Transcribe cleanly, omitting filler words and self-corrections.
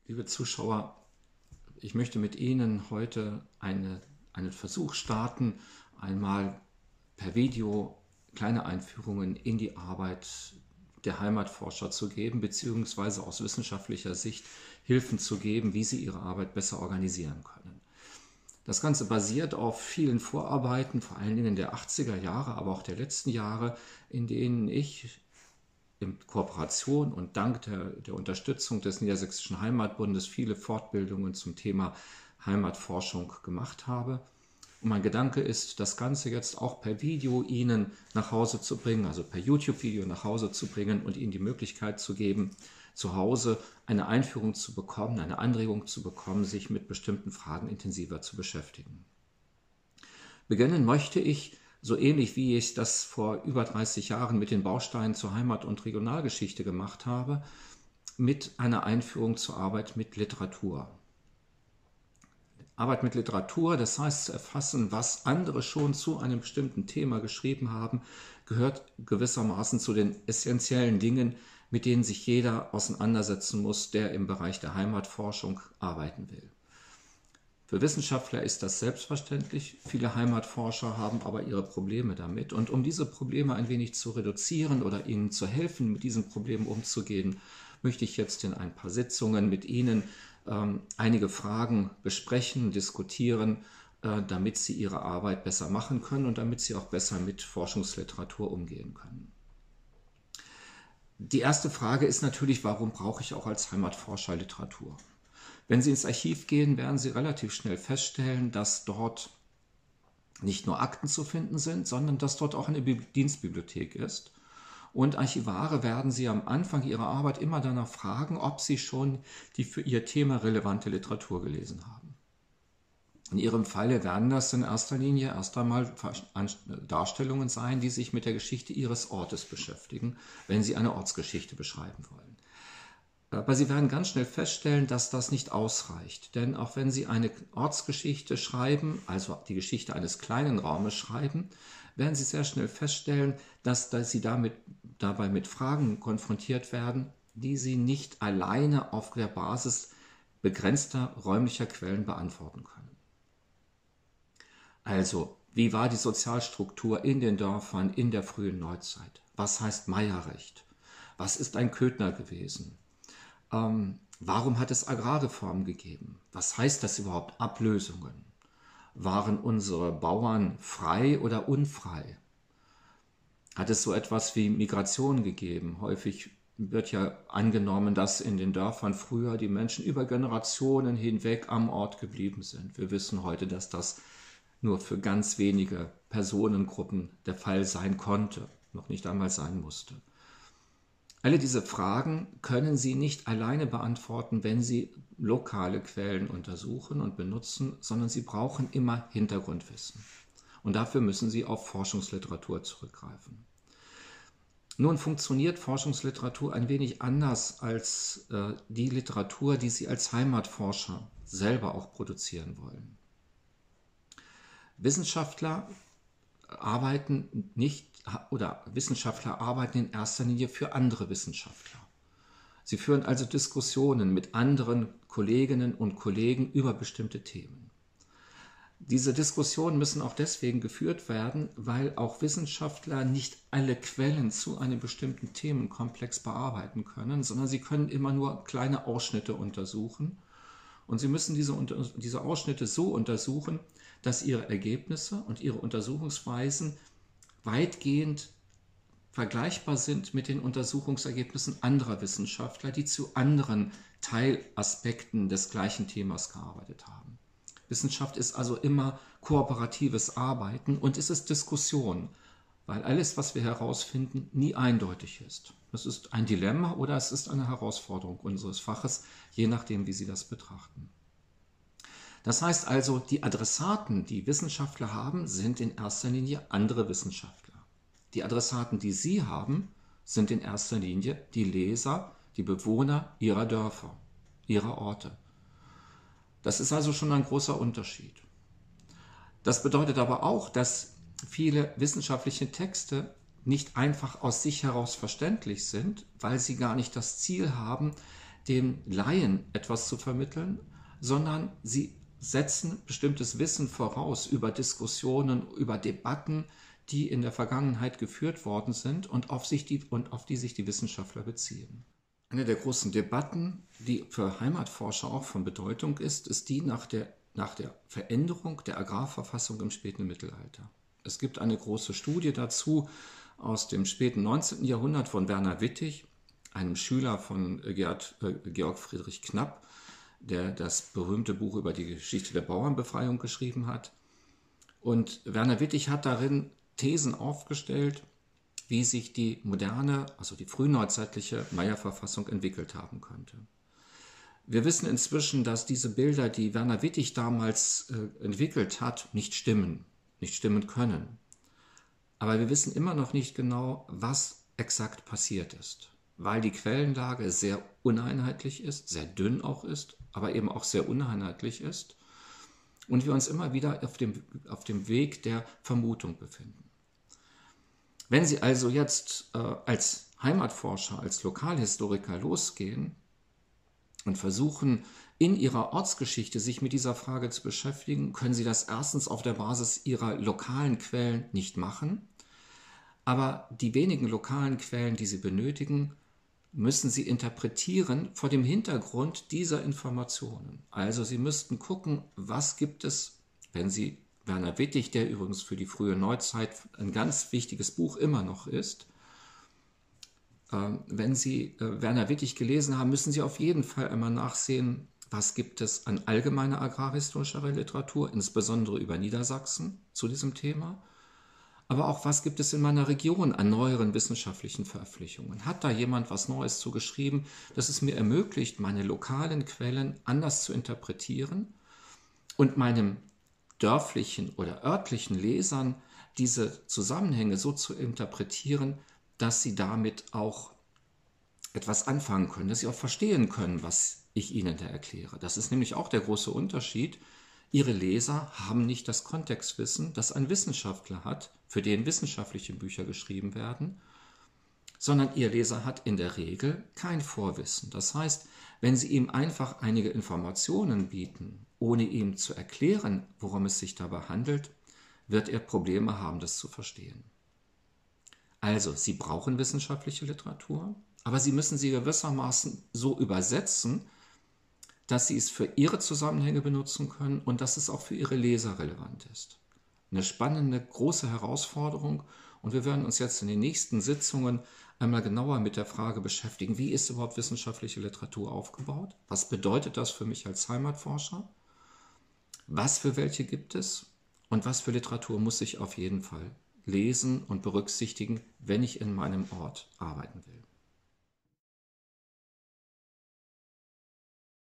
Liebe Zuschauer, ich möchte mit Ihnen heute einen Versuch starten, einmal per Video kleine Einführungen in die Arbeit der Heimatforscher zu geben, beziehungsweise aus wissenschaftlicher Sicht Hilfen zu geben, wie sie ihre Arbeit besser organisieren können. Das Ganze basiert auf vielen Vorarbeiten, vor allen Dingen der 80er Jahre, aber auch der letzten Jahre, in denen ich in Kooperation und dank der Unterstützung des Niedersächsischen Heimatbundes viele Fortbildungen zum Thema Heimatforschung gemacht habe. Und mein Gedanke ist, das Ganze jetzt auch per Video Ihnen nach Hause zu bringen, also per YouTube-Video nach Hause zu bringen und Ihnen die Möglichkeit zu geben, zu Hause eine Einführung zu bekommen, eine Anregung zu bekommen, sich mit bestimmten Fragen intensiver zu beschäftigen. Beginnen möchte ich, so ähnlich wie ich das vor über 30 Jahren mit den Bausteinen zur Heimat- und Regionalgeschichte gemacht habe, mit einer Einführung zur Arbeit mit Literatur. Arbeit mit Literatur, das heißt zu erfassen, was andere schon zu einem bestimmten Thema geschrieben haben, gehört gewissermaßen zu den essentiellen Dingen, mit denen sich jeder auseinandersetzen muss, der im Bereich der Heimatforschung arbeiten will. Für Wissenschaftler ist das selbstverständlich. Viele Heimatforscher haben aber ihre Probleme damit. Und um diese Probleme ein wenig zu reduzieren oder ihnen zu helfen, mit diesen Problemen umzugehen, möchte ich jetzt in ein paar Sitzungen mit Ihnen einige Fragen besprechen, diskutieren, damit Sie Ihre Arbeit besser machen können und damit Sie auch besser mit Forschungsliteratur umgehen können. Die erste Frage ist natürlich, warum brauche ich auch als Heimatforscher Literatur? Wenn Sie ins Archiv gehen, werden Sie relativ schnell feststellen, dass dort nicht nur Akten zu finden sind, sondern dass dort auch eine Dienstbibliothek ist. Und Archivare werden Sie am Anfang Ihrer Arbeit immer danach fragen, ob Sie schon die für Ihr Thema relevante Literatur gelesen haben. In Ihrem Falle werden das in erster Linie erst einmal Darstellungen sein, die sich mit der Geschichte Ihres Ortes beschäftigen, wenn Sie eine Ortsgeschichte beschreiben wollen. Aber Sie werden ganz schnell feststellen, dass das nicht ausreicht. Denn auch wenn Sie eine Ortsgeschichte schreiben, also die Geschichte eines kleinen Raumes schreiben, werden Sie sehr schnell feststellen, dass Sie dabei mit Fragen konfrontiert werden, die Sie nicht alleine auf der Basis begrenzter räumlicher Quellen beantworten können. Also, wie war die Sozialstruktur in den Dörfern in der frühen Neuzeit? Was heißt Meierrecht? Was ist ein Köthner gewesen? Warum hat es Agrarreformen gegeben? Was heißt das überhaupt, Ablösungen? Waren unsere Bauern frei oder unfrei? Hat es so etwas wie Migration gegeben? Häufig wird ja angenommen, dass in den Dörfern früher die Menschen über Generationen hinweg am Ort geblieben sind. Wir wissen heute, dass das nur für ganz wenige Personengruppen der Fall sein konnte, noch nicht einmal sein musste. Alle diese Fragen können Sie nicht alleine beantworten, wenn Sie lokale Quellen untersuchen und benutzen, sondern Sie brauchen immer Hintergrundwissen. Und dafür müssen Sie auf Forschungsliteratur zurückgreifen. Nun funktioniert Forschungsliteratur ein wenig anders als die Literatur, die Sie als Heimatforscher selber auch produzieren wollen. Wissenschaftler arbeiten in erster Linie für andere Wissenschaftler. Sie führen also Diskussionen mit anderen Kolleginnen und Kollegen über bestimmte Themen. Diese Diskussionen müssen auch deswegen geführt werden, weil auch Wissenschaftler nicht alle Quellen zu einem bestimmten Themenkomplex bearbeiten können, sondern sie können immer nur kleine Ausschnitte untersuchen. Und sie müssen diese Ausschnitte so untersuchen, dass ihre Ergebnisse und ihre Untersuchungsweisen weitgehend vergleichbar sind mit den Untersuchungsergebnissen anderer Wissenschaftler, die zu anderen Teilaspekten des gleichen Themas gearbeitet haben. Wissenschaft ist also immer kooperatives Arbeiten und es ist Diskussion, weil alles, was wir herausfinden, nie eindeutig ist. Das ist ein Dilemma oder es ist eine Herausforderung unseres Faches, je nachdem, wie Sie das betrachten. Das heißt also, die Adressaten, die Wissenschaftler haben, sind in erster Linie andere Wissenschaftler. Die Adressaten, die Sie haben, sind in erster Linie die Leser, die Bewohner Ihrer Dörfer, Ihrer Orte. Das ist also schon ein großer Unterschied. Das bedeutet aber auch, dass viele wissenschaftliche Texte nicht einfach aus sich heraus verständlich sind, weil sie gar nicht das Ziel haben, dem Laien etwas zu vermitteln, sondern sie setzen bestimmtes Wissen voraus über Diskussionen, über Debatten, die in der Vergangenheit geführt worden sind und auf die sich die Wissenschaftler beziehen. Eine der großen Debatten, die für Heimatforscher auch von Bedeutung ist die nach der Veränderung der Agrarverfassung im späten Mittelalter. Es gibt eine große Studie dazu aus dem späten 19. Jahrhundert von Werner Wittig, einem Schüler von Georg Friedrich Knapp, der das berühmte Buch über die Geschichte der Bauernbefreiung geschrieben hat. Und Werner Wittig hat darin Thesen aufgestellt, wie sich die moderne, also die frühneuzeitliche Mayr-Verfassung entwickelt haben könnte. Wir wissen inzwischen, dass diese Bilder, die Werner Wittig damals entwickelt hat, nicht stimmen können. Aber wir wissen immer noch nicht genau, was exakt passiert ist, weil die Quellenlage sehr uneinheitlich ist, sehr dünn auch ist, aber eben auch sehr uneinheitlich ist und wir uns immer wieder auf dem Weg der Vermutung befinden. Wenn Sie also jetzt als Heimatforscher, als Lokalhistoriker losgehen und versuchen, in Ihrer Ortsgeschichte sich mit dieser Frage zu beschäftigen, können Sie das erstens auf der Basis Ihrer lokalen Quellen nicht machen. Aber die wenigen lokalen Quellen, die Sie benötigen, müssen Sie interpretieren vor dem Hintergrund dieser Informationen. Also Sie müssten gucken, was gibt es, wenn Sie Werner Wittig, der übrigens für die frühe Neuzeit ein ganz wichtiges Buch immer noch ist, wenn Sie Werner Wittig gelesen haben, müssen Sie auf jeden Fall einmal nachsehen, was gibt es an allgemeiner agrarhistorischer Literatur, insbesondere über Niedersachsen zu diesem Thema, aber auch was gibt es in meiner Region an neueren wissenschaftlichen Veröffentlichungen. Hat da jemand was Neues zu geschrieben, das es mir ermöglicht, meine lokalen Quellen anders zu interpretieren und meinem dörflichen oder örtlichen Lesern diese Zusammenhänge so zu interpretieren, dass sie damit auch etwas anfangen können, dass sie auch verstehen können, was ich ihnen da erkläre. Das ist nämlich auch der große Unterschied. Ihre Leser haben nicht das Kontextwissen, das ein Wissenschaftler hat, für den wissenschaftliche Bücher geschrieben werden, sondern Ihr Leser hat in der Regel kein Vorwissen. Das heißt, wenn Sie ihm einfach einige Informationen bieten, ohne ihm zu erklären, worum es sich dabei handelt, wird er Probleme haben, das zu verstehen. Also, Sie brauchen wissenschaftliche Literatur, aber Sie müssen sie gewissermaßen so übersetzen, dass Sie es für Ihre Zusammenhänge benutzen können und dass es auch für Ihre Leser relevant ist. Eine spannende, große Herausforderung und wir werden uns jetzt in den nächsten Sitzungen einmal genauer mit der Frage beschäftigen, wie ist überhaupt wissenschaftliche Literatur aufgebaut? Was bedeutet das für mich als Heimatforscher? Was für welche gibt es? Und was für Literatur muss ich auf jeden Fall lesen und berücksichtigen, wenn ich in meinem Ort arbeiten will?